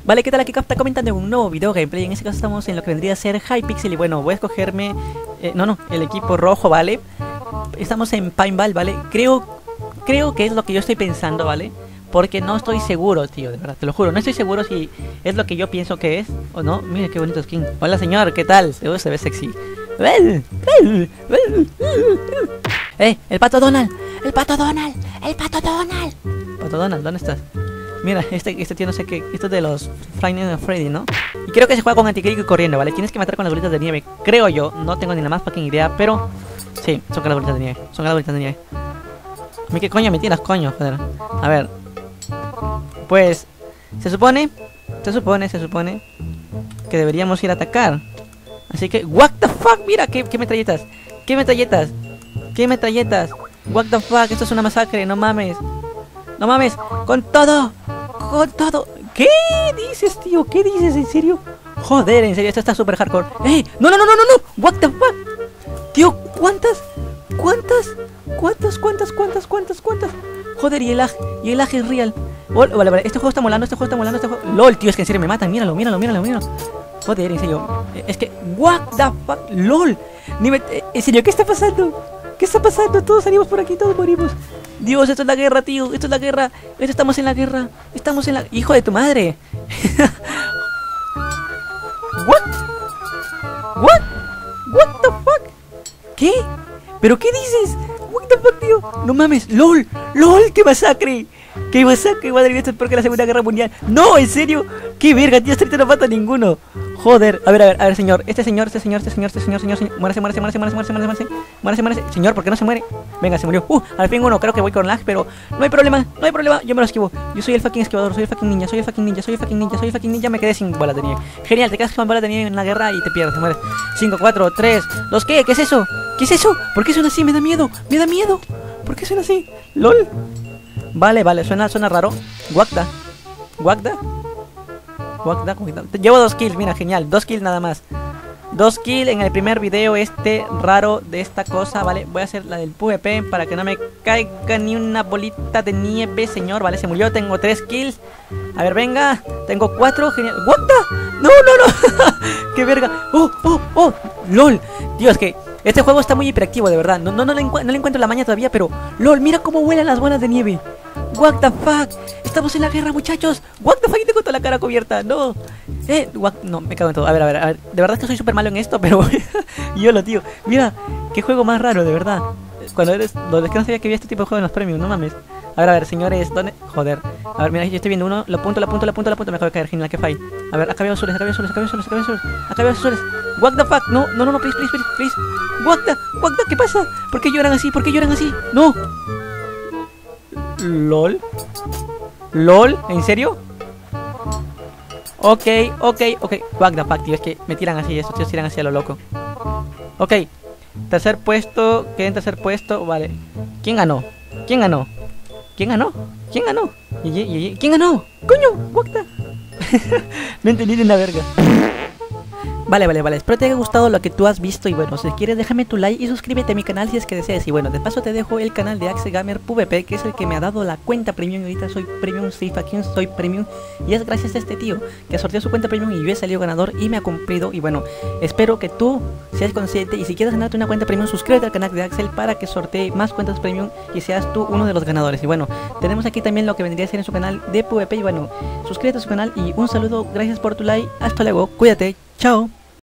Vale, ¿qué tal? Aquí está comentando un nuevo video gameplay. En este caso estamos en lo que vendría a ser Hypixel. Y bueno, voy a escogerme... el equipo rojo, ¿vale? Estamos en Paintball, ¿vale? Creo que es lo que yo estoy pensando, ¿vale? Porque no estoy seguro, tío, de verdad, te lo juro. No estoy seguro si es lo que yo pienso que es o no. Mira qué bonito skin. Hola, señor, ¿qué tal? Se ve sexy. El pato Donald. El pato Donald. El pato Donald. Pato Donald, ¿dónde estás? Mira, este tío no sé qué. Esto es de los Friday Freddy, ¿no? Y creo que se juega con anticrítico y corriendo, ¿vale? Tienes que matar con las bolitas de nieve. Creo yo. No tengo ni la más fucking idea, pero... sí, son con las bolitas de nieve. Son con las bolitas de nieve. ¿A mí qué coño me tiras, coño? Joder. A ver. Pues... Se supone que deberíamos ir a atacar. Así que... what the fuck, mira, qué metralletas. ¿Qué metralletas? ¿Qué metralletas? What the fuck, esto es una masacre, no mames. No mames, con todo. Con todo. ¿Qué dices, tío? ¿Qué dices? ¿En serio? Joder, en serio, esto está súper hardcore. No. What the fuck. Tío, ¿cuántas? Joder, y el lag es real. Vale, este juego está molando, LOL, tío, es que en serio me matan, míralo. Joder, en serio. Es que, what the fuck, LOL. En serio, ¿qué está pasando? Todos salimos por aquí, todos morimos. Dios, esto es la guerra, tío. Esto es la guerra. Estamos en la guerra. Hijo de tu madre. What the fuck? ¿Qué? ¿Pero qué dices? What the fuck, tío. No mames. LOL, qué masacre. Madre mía, esto es peor que la Segunda Guerra Mundial. No, en serio. Qué verga, tío. Ahorita no mata a ninguno. Joder, a ver, señor. Este señor. Muérase. Señor, ¿por qué no se muere? Venga, se murió. Al fin uno, creo que voy con lag, pero no hay problema. Yo me lo esquivo. Yo soy el fucking esquivador, soy el fucking ninja. Me quedé sin bolas de nieve. Genial, te quedas con bolas de nieve en la guerra y te pierdes, te mueres. 5, 4, 3, 2, ¿qué? ¿Qué es eso? ¿Por qué suena así? Me da miedo. ¿Por qué suena así? LOL. Vale, suena raro. Guacda. Llevo 2 kills, mira, genial. 2 kills nada más. 2 kills en el primer video raro de esta cosa, ¿vale? Voy a hacer la del PvP para que no me caiga ni una bolita de nieve, señor, ¿vale? Se murió, tengo 3 kills. A ver, venga. Tengo 4, genial. ¿What the? No. ¡Qué verga! ¡Oh! LOL. Tío, es que este juego está muy hiperactivo, de verdad. No le encuentro la maña todavía, pero... LOL, mira cómo vuelan las bolas de nieve. What the fuck. Estamos en la guerra, muchachos. What the fuck, tengo toda la cara cubierta. No. No, me cago en todo. A ver. De verdad es que soy súper malo en esto, pero... YOLO, tío. Mira, qué juego más raro, de verdad. Es que no sabía que había este tipo de juego en los premios, no mames. A ver, señores, ¿dónde? Joder. A ver, mira, yo estoy viendo uno. Lo apunto. Me acabo de caer, genial, que fail. A ver, acá veo azules. What the fuck. No, please. What the, ¿qué pasa? ¿Por qué lloran así? No. LOL, ¿en serio? Ok. What the fuck, tío, es que me tiran así, estos tíos tiran así a lo loco. Ok, tercer puesto, quedé en tercer puesto, vale. ¿Quién ganó? ¿Quién ganó? Coño, what the... No entendí ni una verga. Vale, espero te haya gustado lo que tú has visto. Y bueno, si quieres déjame tu like y suscríbete a mi canal si es que deseas. Y bueno, de paso te dejo el canal de Axe Gamer PvP, que es el que me ha dado la cuenta premium. Y ahorita soy premium, soy premium. Y es gracias a este tío que sorteó su cuenta premium y yo he salido ganador y me ha cumplido. Y bueno, espero que tú seas consciente. Y si quieres ganarte una cuenta premium, suscríbete al canal de Axel para que sortee más cuentas premium y seas tú uno de los ganadores. Y bueno, tenemos aquí también lo que vendría a ser en su canal de PvP. Y bueno, suscríbete a su canal y un saludo, gracias por tu like. Hasta luego, cuídate, chao.